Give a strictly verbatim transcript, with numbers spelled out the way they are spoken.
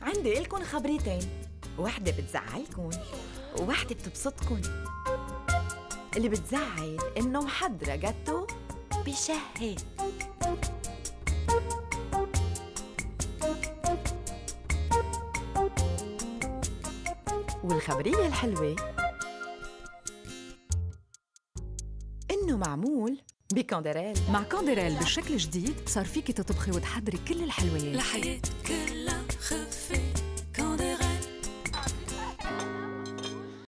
عندي لكم خبريتين، واحدة بتزعلكن وواحدة بتبسطكن. اللي بتزعل إنه محضرة جاتو بشهي، والخبرية الحلوة إنه معمول بكوندريل. مع كوندريل بالشكل الجديد صار فيكي تطبخي وتحضري كل الحلويات لحياة كلها خفة.